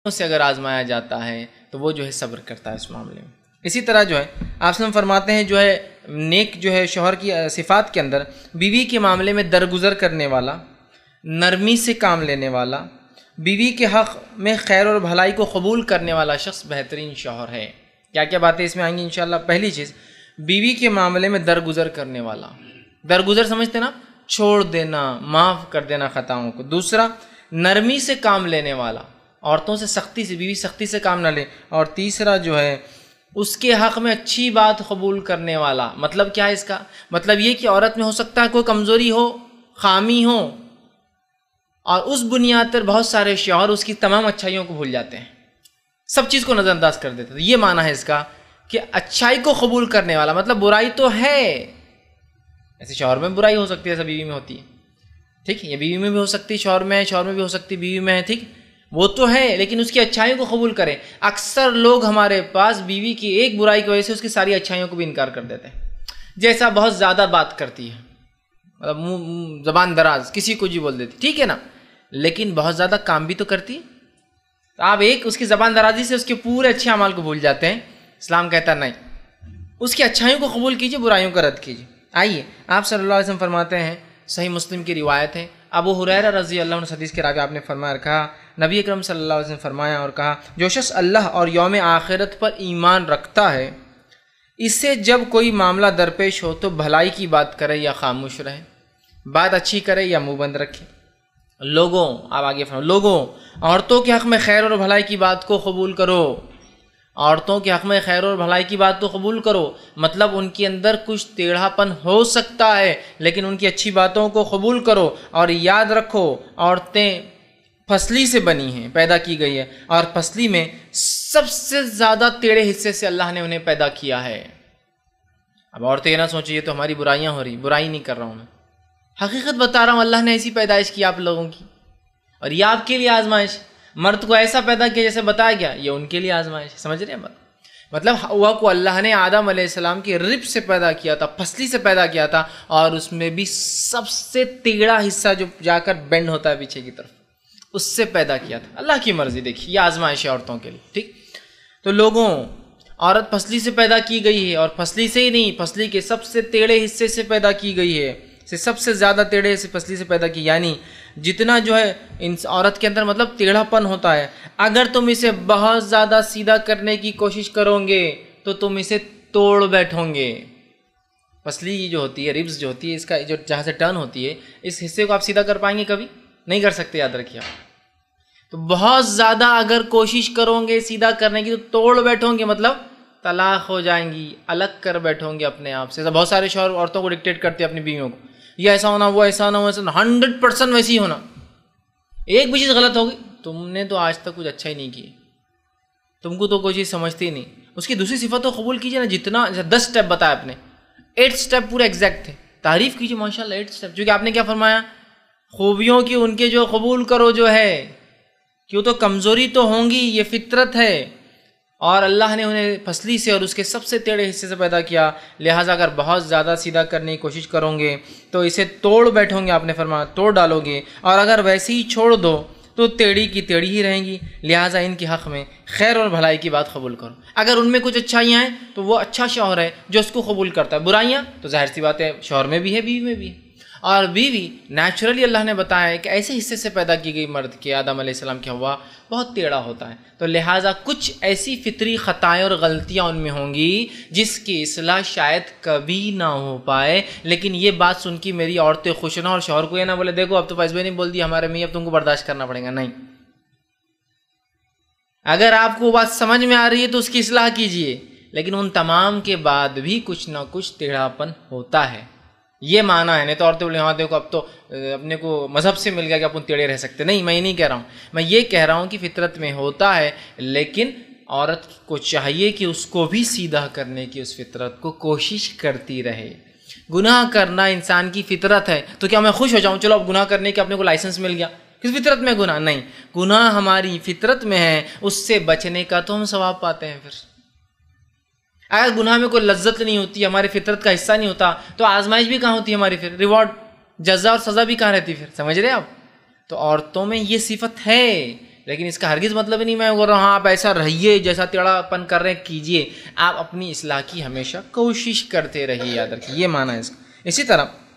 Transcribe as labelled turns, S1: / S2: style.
S1: سے اگر آزمایا جاتا ہے تو وہ جو ہے صبر کرتا ہے اس معاملے میں۔ اسی طرح جو ہے آپ سے فرماتے ہیں جو ہے نیک جو ہے شوہر کی صفات کے اندر بیوی کے معاملے میں درگزر کرنے والا، نرمی سے کام لینے والا، بیوی کے حق میں خیر اور بھلائی کو قبول کرنے والا شخص بہترین شوہر ہے۔ کیا کیا باتیں اس میں آئیں گی انشاءاللہ؟ پہلی چیز، بیوی کے معاملے میں درگزر کرنے والا، درگزر سمجھتے نا، چھوڑ دینا، معاف کر دینا خطاؤں کو۔ دوسرا، نرمی سے کام لینے والا، عورتوں سے سختی سے، بیوی سختی سے کام نہ لے۔ اور تیسرا جو ہے اس کے حق میں اچھی بات قبول کرنے والا۔ مطلب کیا ہے اس کا؟ مطلب یہ کہ عورت میں ہو سکتا ہے کوئی کمزوری ہو، خامی ہو، اور اس بنیاد پر بہت سارے شوہر اس کی تمام اچھائیوں کو بھول جاتے ہیں، سب چیز کو نظر انداز کر دیتے ہیں۔ یہ معنی ہے اس کا کہ اچھائی کو قبول کرنے والا، مطلب برائی تو ہے، ایسے شوہر میں برائی ہو سکتی ہے، ایسا بیوی میں ہوتی ہے، ٹھیک ہے، یہ بیوی میں بھی ہو سکتی ہے، شوہر میں بھی ہو سکتی ہے، بیوی میں ہے، ٹھیک، وہ تو ہے، لیکن اس کی اچھائیوں کو قبول کرے۔ اکثر لوگ ہمارے پاس بیوی کی ایک برائی کی وجہ سے اس کی ساری اچھائیوں کو بھی انکار کر دیتے ہیں۔ جیسا بہت زیادہ بات کرتی ہے، مطلب زبان دراز، کسی کو جی بول دیتی، ٹھیک ہے نا، لیکن بہت زیادہ کام بھی تو کرتی ہے، تو آپ ایک اس کی زبان درازی سے اس کے پورے اچھے اعمال کو بھول جاتے ہیں۔ اسلام کہتا نہیں، اس کی اچھائیوں کو قبول کیجئے، برائیوں کو رد کیجئے۔ آئیے آپ صلی اللہ علیہ وسلم فرماتے ہیں، صحیح مسلم کی روایت ہے، ابو ہریرہ رضی اللہ عنہ حدیث کے راوی، آپ نے فرمایا اور کہا، نبی اکرم صلی اللہ علیہ وسلم فرمایا اور کہا، جو شخص اللہ اور یوم آخرت پر ایمان رکھتا ہے، اس سے جب کوئی معاملہ درپیش ہو تو بھلائی کی بات کرے یا خاموش رہے، بات اچھی کرے یا منہ بند رکھے۔ لوگوں، آپ آگے فرمائیں، لوگوں، عورتوں کے حق میں خیر اور بھلائی کی بات کو قبول کرو، عورتوں کے حق میں خیر اور بھلائی کی بات کو قبول کرو، مطلب ان کے اندر کچھ ٹیڑھا پن ہو سکتا ہے، لیکن ان کی اچھی باتوں کو قبول کرو، اور یاد رکھو عورتیں پھسلی سے بنی ہیں، پیدا کی گئی ہے، اور پھسلی میں سب سے زیادہ ٹیڑھے حصے سے اللہ نے انہیں پیدا کیا ہے۔ اب عورتیں یہ نہ سوچیں یہ تو ہماری برائیاں ہو رہی، برائی نہیں کر رہا ہوں میں، حقیقت بتا رہا ہوں، اللہ نے ایسی پیدائش کی آپ لوگوں کی، اور یہ آپ کے لیے آزمائش۔ مرد کو ایسا پیدا کیا جیسے بتایا گیا، یہ ان کے لیے آزمائش، سمجھ رہے ہیں بات؟ مطلب ہوا کو اللہ نے آدم علیہ السلام کی رب سے پیدا کیا تھا، پھسلی سے پیدا کیا تھا، اور اس میں بھی سب سے ٹیڑھا حصہ جو جا کر بینڈ ہوتا ہے پیچھے کی طرف، اس سے پیدا کیا تھا۔ اللہ کی مرضی، دیکھیے یہ آزمائش ہے عورتوں کے لیے، ٹھیک؟ تو لوگوں، عورت پھسلی سے پیدا کی گئی ہے، اور پھسلی سے ہی نہیں، پھسلی کے سب سے ٹیڑھے حصے سے پیدا کی گئی ہے، سب سے زیادہ ٹیڑھے سے پھسلی سے پیدا کی، یعنی جتنا جو ہے عورت کے اندر مطلب ٹیڑھا پن ہوتا ہے، اگر تم اسے بہت زیادہ سیدھا کرنے کی کوشش کرو گے تو تم اسے توڑ بیٹھو گے۔ پھسلی جو ہوتی ہے، ریبز جو ہوتی ہے، اس کا جو جہاں سے ٹرن ہوتی ہے، اس حصے کو آپ سیدھا کر پائیں گے؟ کبھی نہیں کر سکتے، یاد رکھیے آپ۔ تو بہت زیادہ اگر کوشش کرو گے سیدھا کرنے کی تو توڑ بیٹھو گے، مطلب طلاق ہو جائیں گی، الگ کر بیٹھو گے اپنے آپ سے۔ بہت سارے شوہر عورتوں کو ڈکٹیٹ کرتے ہیں اپنی بیویوں کو، یہ ایسا ہونا، وہ ایسا ہونا، وہ ایسا ہونا، 100% ویسی ہی ہونا، ایک بھی چیز غلط ہوگی، تم نے تو آج تک کچھ اچھا ہی نہیں کیا، تم کو تو کوئی چیز سمجھتی ہی نہیں۔ اس کی دوسری صفت کو قبول کیجئے نا، جتنا 10 سٹیپ بتایا آپ نے، 8 سٹیپ پورے ایگزیکٹ تھے، تعریف کیجئے ماشاءاللہ 8 سٹیپ، کیونکہ آپ نے کیا فرمایا؟ خوبیوں کی ان کے جو قبول کرو جو ہے، کیوں تو کمزوری تو ہوں گی، یہ فطرت ہے، اور اللہ نے انہیں پھسلی سے اور اس کے سب سے ٹیڑھے حصے سے پیدا کیا، لہٰذا اگر بہت زیادہ سیدھا کرنے کی کوشش کرو گے تو اسے توڑ بیٹھو گے، آپ نے فرمایا توڑ ڈالو گے، اور اگر ویسے ہی چھوڑ دو تو ٹیڑھی کی ٹیڑھی ہی رہیں گی، لہٰذا ان کے حق میں خیر اور بھلائی کی بات قبول کرو۔ اگر ان میں کچھ اچھائیاں ہیں تو وہ اچھا شوہر ہے جو اس کو قبول کرتا ہے، برائیاں تو ظاہر سی بات ہے شوہر میں بھی ہے، بیوی میں بھی ہے، اور بیوی نیچرلی اللہ نے بتایا ہے کہ ایسے حصے سے پیدا کی گئی مرد کے، آدم علیہ السلام کی ہوا، بہت ٹیڑھا ہوتا ہے، تو لہٰذا کچھ ایسی فطری خطائیں اور غلطیاں ان میں ہوں گی جس کی اصلاح شاید کبھی نہ ہو پائے، لیکن یہ بات سن کے میری عورتیں خوش نہ، اور شوہر کو یہ نہ بولے دیکھو اب تو فیض بھائی نے بول دی ہمارے میں، اب تم کو برداشت کرنا پڑے گا، نہیں۔ اگر آپ کو بات سمجھ میں آ رہی ہے تو اس کی اصلاح کیجئے، لیکن ان تمام کے بعد بھی کچھ نہ کچھ ٹیڑھاپن ہوتا ہے، یہ معنی ہے، نہیں تو عورتیں بولیں ہاں دیکھو اب تو اپنے کو مذہب سے مل گیا کہ اپن ٹیڑھے رہ سکتے، نہیں، میں یہ نہیں کہہ رہا ہوں، میں یہ کہہ رہا ہوں کہ فطرت میں ہوتا ہے، لیکن عورت کو چاہیے کہ اس کو بھی سیدھا کرنے کی اس فطرت کو کوشش کرتی رہے۔ گناہ کرنا انسان کی فطرت ہے، تو کیا میں خوش ہو جاؤں چلو اب گناہ کرنے کے اپنے کو لائسنس مل گیا، کس فطرت میں گناہ؟ نہیں، گناہ ہماری فطرت میں ہے، اس سے بچنے کا تو ہم ثواب پاتے ہیں۔ پھر اگر گناہ میں کوئی لذت نہیں ہوتی، ہماری فطرت کا حصہ نہیں ہوتا، تو آزمائش بھی کہاں ہوتی ہے ہماری؟ پھر ریوارڈ، جزا اور سزا بھی کہاں رہتی؟ پھر سمجھ رہے آپ؟ تو عورتوں میں یہ صفت ہے، لیکن اس کا ہرگز مطلب نہیں میں بول رہا ہوں ہاں آپ ایسا رہیے جیسا ٹیڑھا پن کر رہے ہیں کیجیے. آپ اپنی اصلاح کی ہمیشہ کوشش کرتے رہیے, یاد رکھیے یہ معنی ہے اس کا. اسی طرح